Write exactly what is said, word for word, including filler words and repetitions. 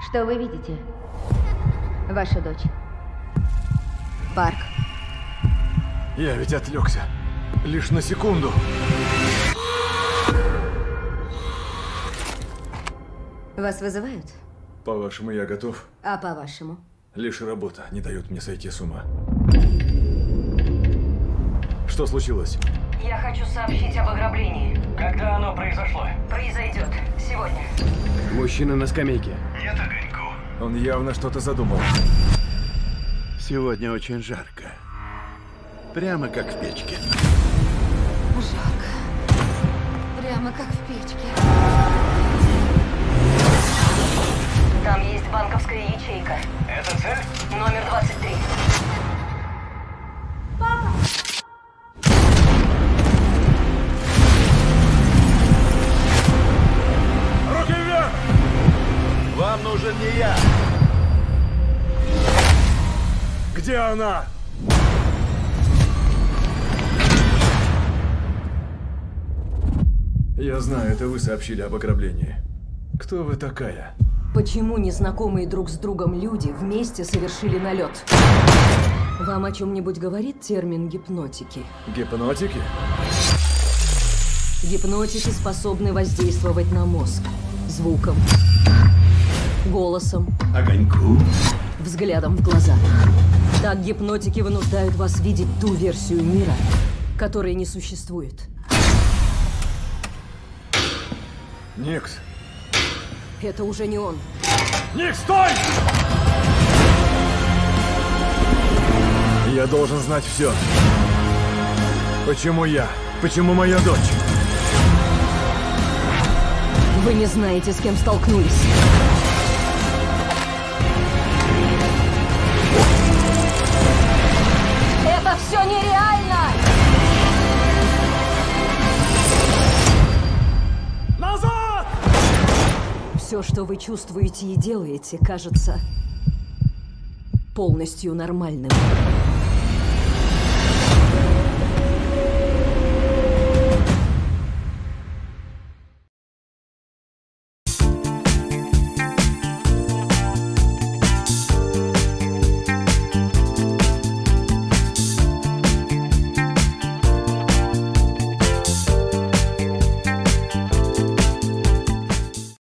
Что вы видите? Ваша дочь. Парк. Я ведь отвлекся. Лишь на секунду. Вас вызывают? По-вашему, я готов? А по-вашему? Лишь работа не дает мне сойти с ума. Что случилось? Я хочу сообщить об ограблении. Когда оно произошло? Произойдет сегодня. Мужчина на скамейке. Нет огоньку. Он явно что-то задумал. Сегодня очень жарко. Прямо как в печке. Жарко. Прямо как в печке. Там есть банковская ячейка. Это цель? Номер двадцать три. Руки вверх! Вам нужен не я. Где она? Я знаю, это вы сообщили об ограблении. Кто вы такая? Почему незнакомые друг с другом люди вместе совершили налет? Вам о чем-нибудь говорит термин гипнотики? Гипнотики? Гипнотики способны воздействовать на мозг. Звуком, голосом, Огоньку. взглядом в глаза. Так гипнотики вынуждают вас видеть ту версию мира, которой не существует. Никс! Это уже не он. Ник, стой! Я должен знать все. Почему я? Почему моя дочь? Вы не знаете, с кем столкнулись. Это все нереально! Назад! Все, что вы чувствуете и делаете, кажется полностью нормальным.